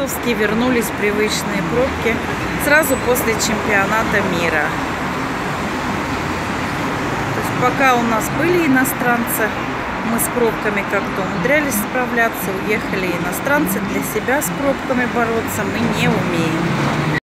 Вернулись привычные пробки сразу после чемпионата мира. То есть пока у нас были иностранцы, мы с пробками как-то умудрялись справляться, уехали иностранцы, для себя с пробками бороться мы не умеем.